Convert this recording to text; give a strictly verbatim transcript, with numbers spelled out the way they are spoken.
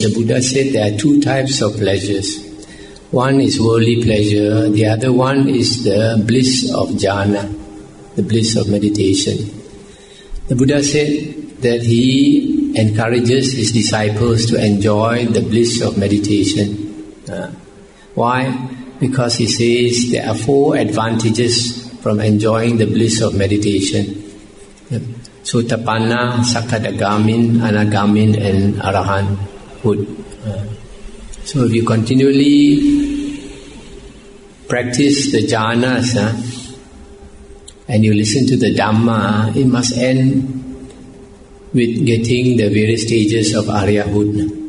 the Buddha said there are two types of pleasures. One is worldly pleasure, the other one is the bliss of jhana, the bliss of meditation. The Buddha said that he encourages his disciples to enjoy the bliss of meditation. Uh, why? Because he says there are four advantages from enjoying the bliss of meditation. Uh, Sotapanna, Sakadagamin, Anagamin and Arahanthood. Uh, so if you continually practice the jhanas, uh, and you listen to the Dhamma, it must end with getting the various stages of Aryahood.